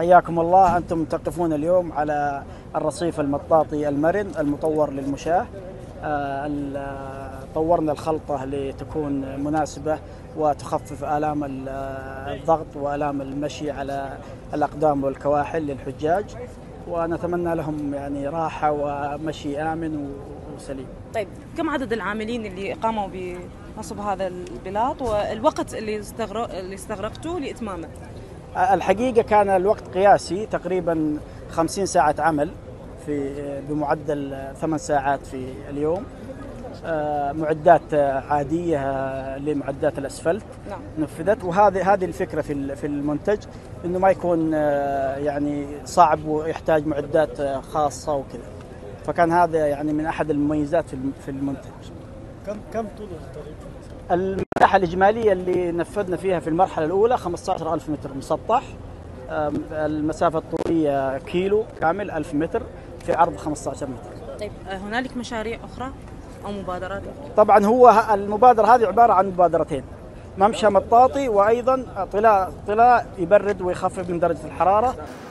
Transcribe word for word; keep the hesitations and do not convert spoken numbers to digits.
حياكم الله. أنتم تقفون اليوم على الرصيف المطاطي المرن المطور للمشاة. طورنا الخلطة لتكون مناسبة وتخفف آلام الضغط وآلام المشي على الأقدام والكواحل للحجاج، ونتمنى لهم يعني راحة ومشي آمن وسليم. طيب، كم عدد العاملين اللي قاموا بنصب هذا البلاط والوقت اللي اللي استغرقتوا لإتمامه؟ الحقيقة كان الوقت قياسي، تقريبا خمسين ساعة عمل في بمعدل ثمان ساعات في اليوم. معدات عادية لمعدات الأسفلت نعم. نفذت، وهذه هذه الفكرة في في المنتج، إنه ما يكون يعني صعب ويحتاج معدات خاصة وكذا، فكان هذا يعني من أحد المميزات في المنتج. كم كم طول الطريق؟ المساحة الإجمالية اللي نفذنا فيها في المرحلة الأولى خمسة عشر ألف متر مسطح، المسافة الطولية كيلو كامل ألف متر في عرض خمسة عشر متر. طيب، هنالك مشاريع أخرى أو مبادرات أخرى؟ طبعا هو المبادرة هذه عبارة عن مبادرتين: ممشى مطاطي، وأيضا طلاء طلاء يبرد ويخفف من درجة الحرارة.